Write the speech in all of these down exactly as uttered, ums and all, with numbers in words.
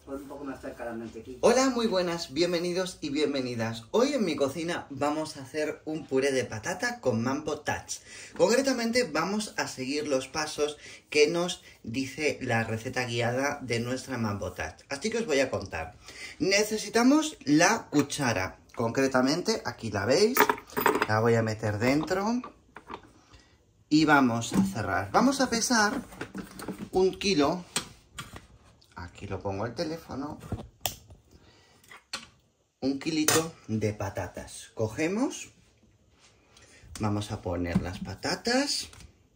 Pon un poco más cerca la mantequilla. Hola, muy buenas, bienvenidos y bienvenidas. Hoy en mi cocina vamos a hacer un puré de patata con Mambo Touch. Concretamente vamos a seguir los pasos que nos dice la receta guiada de nuestra Mambo Touch. Así que os voy a contar. Necesitamos la cuchara. Concretamente, aquí la veis, la voy a meter dentro y vamos a cerrar. Vamos a pesar un kilo. Aquí lo pongo el teléfono. Un kilito de patatas. Cogemos, vamos a poner las patatas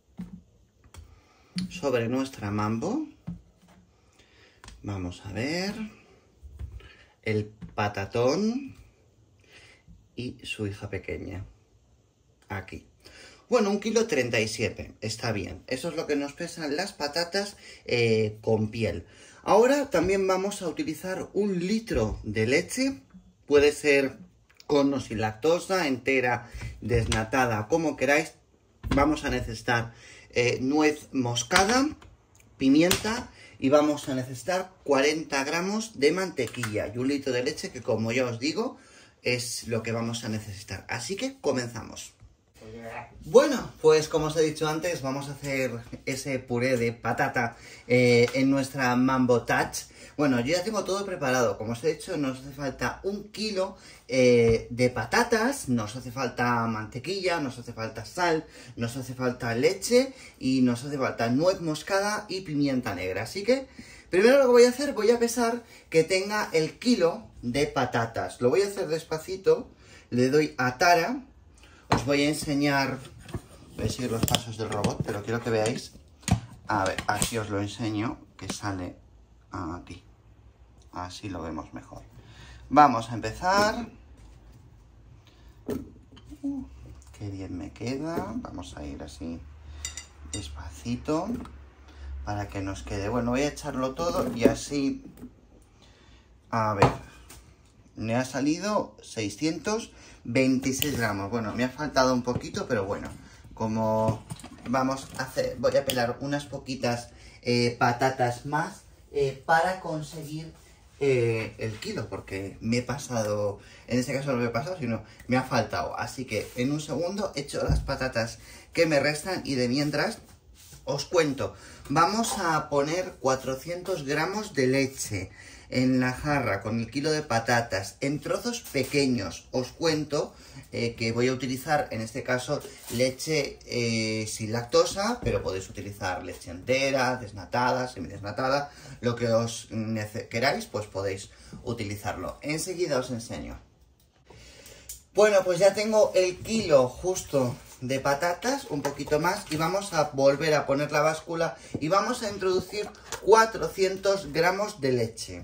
sobre nuestra Mambo. Vamos a ver el patatón y su hija pequeña. Aquí. Bueno, un kilo treinta y siete, está bien. Eso es lo que nos pesan las patatas eh, con piel. Ahora también vamos a utilizar un litro de leche. Puede ser con o sin lactosa, entera, desnatada, como queráis. Vamos a necesitar eh, nuez moscada, pimienta y vamos a necesitar cuarenta gramos de mantequilla y un litro de leche que, como ya os digo, es lo que vamos a necesitar. Así que comenzamos. Bueno, pues como os he dicho antes, vamos a hacer ese puré de patata eh, en nuestra Mambo Touch. Bueno, yo ya tengo todo preparado. Como os he dicho, nos hace falta un kilo eh, de patatas, nos hace falta mantequilla, nos hace falta sal, nos hace falta leche y nos hace falta nuez moscada y pimienta negra. Así que, primero lo que voy a hacer, voy a pesar que tenga el kilo de patatas. Lo voy a hacer despacito, le doy a tara. Os voy a enseñar, voy a seguir los pasos del robot, pero quiero que veáis. A ver, así os lo enseño, que sale aquí. Así lo vemos mejor. Vamos a empezar. Uh, qué bien me queda. Vamos a ir así despacito para que nos quede. Bueno, voy a echarlo todo y así. A ver, me ha salido seiscientos veintiséis gramos. Bueno, me ha faltado un poquito, pero bueno, como vamos a hacer, voy a pelar unas poquitas eh, patatas más eh, para conseguir eh, el kilo, porque me he pasado, en este caso no me he pasado, sino me ha faltado. Así que en un segundo echo las patatas que me restan y de mientras os cuento. Vamos a poner cuatrocientos gramos de leche en la jarra con el kilo de patatas en trozos pequeños. Os cuento eh, que voy a utilizar en este caso leche eh, sin lactosa, pero podéis utilizar leche entera, desnatada, semidesnatada, lo que os queráis, pues podéis utilizarlo. Enseguida os enseño. Bueno, pues ya tengo el kilo justo de patatas, un poquito más, y vamos a volver a poner la báscula y vamos a introducir cuatrocientos gramos de leche.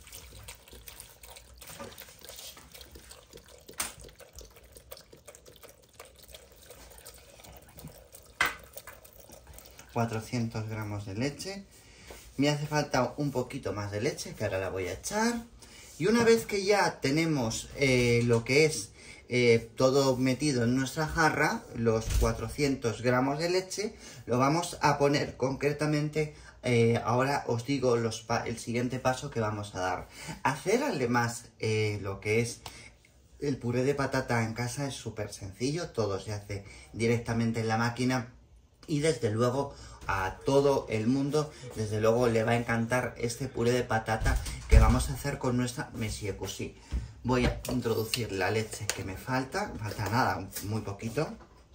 cuatrocientos gramos de leche. Me hace falta un poquito más de leche, que ahora la voy a echar. Y una vez que ya tenemos eh, lo que es eh, todo metido en nuestra jarra, los cuatrocientos gramos de leche, lo vamos a poner concretamente. Eh, ahora os digo los pa el siguiente paso que vamos a dar. Hacer además eh, lo que es el puré de patata en casa es súper sencillo. Todo se hace directamente en la máquina. Y desde luego a todo el mundo, desde luego le va a encantar este puré de patata que vamos a hacer con nuestra Monsieur Cousi. Voy a introducir la leche que me falta, me falta nada, muy poquito.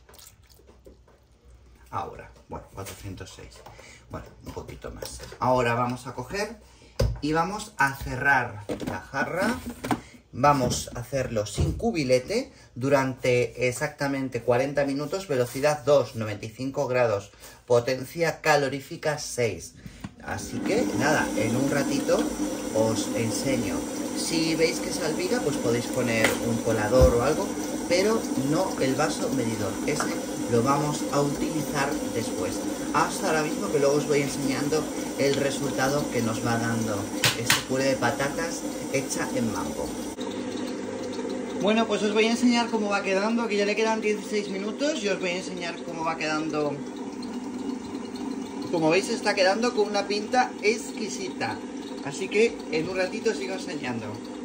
Ahora, bueno, cuatrocientos seis, bueno, un poquito más. Ahora vamos a coger y vamos a cerrar la jarra. Vamos a hacerlo sin cubilete durante exactamente cuarenta minutos, velocidad dos, noventa y cinco grados, potencia calorífica seis. Así que nada, en un ratito os enseño. Si veis que salpica, pues podéis poner un colador o algo, pero no el vaso medidor. Ese lo vamos a utilizar después. Hasta ahora mismo, que luego os voy enseñando el resultado que nos va dando este puré de patatas hecha en Mambo. Bueno, pues os voy a enseñar cómo va quedando. Aquí ya le quedan dieciséis minutos y os voy a enseñar cómo va quedando. Como veis, está quedando con una pinta exquisita. Así que en un ratito sigo enseñando.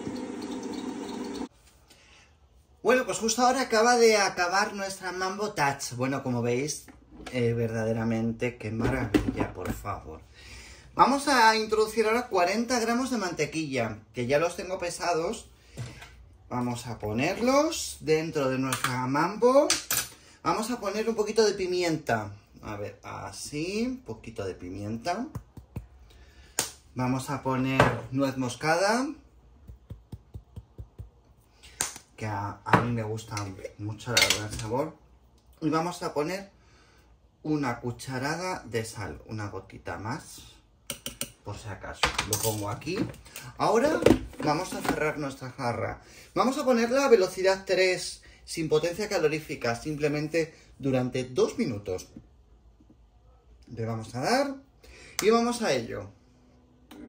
Bueno, pues justo ahora acaba de acabar nuestra Mambo Touch. Bueno, como veis, eh, verdaderamente, qué maravilla, por favor. Vamos a introducir ahora cuarenta gramos de mantequilla, que ya los tengo pesados. Vamos a ponerlos dentro de nuestra Mambo. Vamos a poner un poquito de pimienta. A ver, así, un poquito de pimienta. Vamos a poner nuez moscada, que a, a mí me gusta mucho, la verdad, el sabor. Y vamos a poner una cucharada de sal, una gotita más, por si acaso. Lo pongo aquí. Ahora vamos a cerrar nuestra jarra. Vamos a ponerla a velocidad tres, sin potencia calorífica, simplemente durante dos minutos. Le vamos a dar y vamos a ello.